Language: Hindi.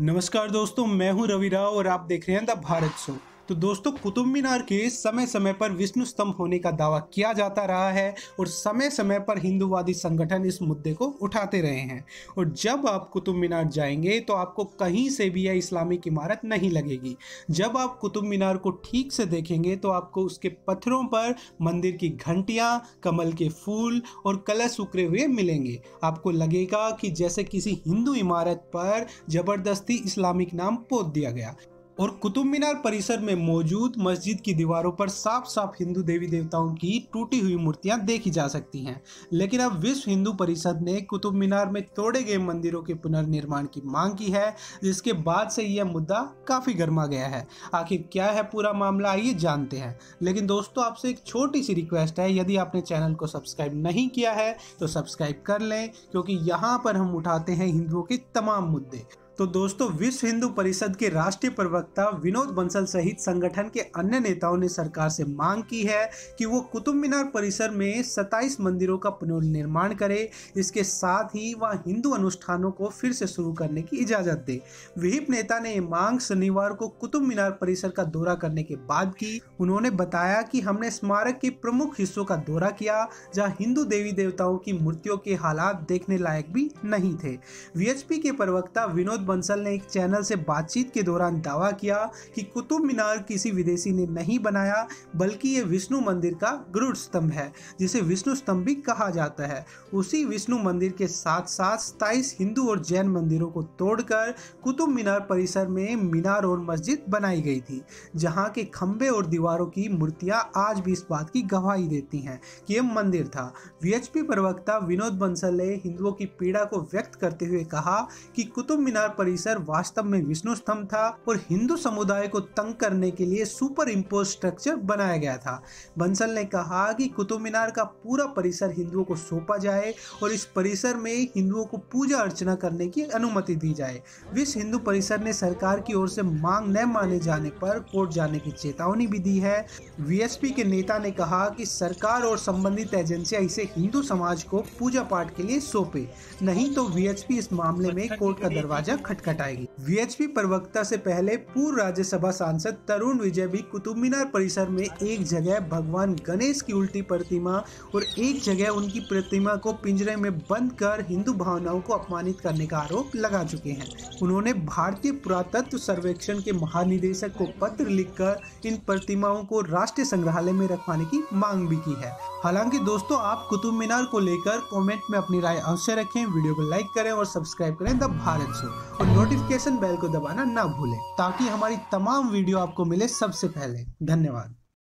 नमस्कार दोस्तों, मैं हूं रवि राव और आप देख रहे हैं द भारत शो। तो दोस्तों, कुतुब मीनार के समय समय पर विष्णु स्तंभ होने का दावा किया जाता रहा है और समय समय पर हिंदूवादी संगठन इस मुद्दे को उठाते रहे हैं। और जब आप कुतुब मीनार जाएंगे तो आपको कहीं से भी यह इस्लामिक इमारत नहीं लगेगी। जब आप कुतुब मीनार को ठीक से देखेंगे तो आपको उसके पत्थरों पर मंदिर की घंटियां, कमल के फूल और कलश उकरे हुए मिलेंगे। आपको लगेगा कि जैसे किसी हिंदू इमारत पर जबरदस्ती इस्लामिक नाम पोत दिया गया। और कुतुब मीनार परिसर में मौजूद मस्जिद की दीवारों पर साफ साफ हिंदू देवी देवताओं की टूटी हुई मूर्तियां देखी जा सकती हैं। लेकिन अब विश्व हिंदू परिषद ने कुतुब मीनार में तोड़े गए मंदिरों के पुनर्निर्माण की मांग की है, जिसके बाद से यह मुद्दा काफी गर्मा गया है। आखिर क्या है पूरा मामला, आइए जानते हैं। लेकिन दोस्तों, आपसे एक छोटी सी रिक्वेस्ट है, यदि आपने चैनल को सब्सक्राइब नहीं किया है तो सब्सक्राइब कर लें, क्योंकि यहाँ पर हम उठाते हैं हिंदुओं के तमाम मुद्दे। तो दोस्तों, विश्व हिंदू परिषद के राष्ट्रीय प्रवक्ता विनोद बंसल सहित संगठन के अन्य नेताओं ने सरकार से मांग की है कि वो कुतुब मीनार परिसर में 27 मंदिरों का पुनर्निर्माण करे। इसके साथ ही वह हिंदू अनुष्ठानों को फिर से शुरू करने की इजाजत दे। विहिप नेता ने ये मांग शनिवार को कुतुब मीनार परिसर का दौरा करने के बाद की। उन्होंने बताया कि हमने स्मारक के प्रमुख हिस्सों का दौरा किया, जहाँ हिंदू देवी देवताओं की मूर्तियों के हालात देखने लायक भी नहीं थे। वीएचपी के प्रवक्ता विनोद बंसल ने एक चैनल से बातचीत के दौरान दावा किया कि कुतुब मीनार किसी विदेशी ने नहीं बनाया, बल्कि ये विष्णु मंदिर का गरुड़ स्तंभ है, जिसे विष्णु स्तंभ भी कहा जाता है। उसी विष्णु मंदिर के साथ साथ 27 हिंदू और जैन मंदिरों को तोड़कर कुतुब मीनार परिसर में मीनार और मस्जिद बनाई गई थी, जहां के खंबे और दीवारों की मूर्तियां आज भी इस बात की गवाही देती हैं कि यह मंदिर था। वीएचपी प्रवक्ता विनोद बंसल ने हिंदुओं की पीड़ा को व्यक्त करते हुए कहा कि कुतुब मीनार परिसर वास्तव में विष्णु स्तंभ था और हिंदू समुदाय को तंग करने के लिए सुपर इम्पोज स्ट्रक्चर बनाया गया था। बंसल ने कहा कि कुतुब मीनार का पूरा परिसर हिंदुओं को सौंपा जाए और इस परिसर में हिंदुओं को पूजा अर्चना करने की अनुमति दी जाए। विश्व हिंदू परिषद ने सरकार की ओर से मांग न माने जाने पर कोर्ट जाने की चेतावनी भी दी है। वीएचपी के नेता ने कहा कि सरकार और संबंधित एजेंसियां इसे हिंदू समाज को पूजा पाठ के लिए सौंपे, नहीं तो वीएचपी इस मामले में कोर्ट का दरवाजा खटखटाएगी। वीएचपी प्रवक्ता से पहले पूर्व राज्यसभा सांसद तरुण विजय भी कुतुब मीनार परिसर में एक जगह भगवान गणेश की उल्टी प्रतिमा और एक जगह उनकी प्रतिमा को पिंजरे में बंद कर हिंदू भावनाओं को अपमानित करने का आरोप लगा चुके हैं। उन्होंने भारतीय पुरातत्व सर्वेक्षण के महानिदेशक को पत्र लिखकर इन प्रतिमाओं को राष्ट्रीय संग्रहालय में रखवाने की मांग भी की है। हालांकि दोस्तों, आप कुतुब मीनार को लेकर कमेंट में अपनी राय अवश्य रखें, वीडियो को लाइक करें और सब्सक्राइब करें द भारत शो और नोटिफिकेशन बेल को दबाना ना भूलें, ताकि हमारी तमाम वीडियो आपको मिले सबसे पहले। धन्यवाद।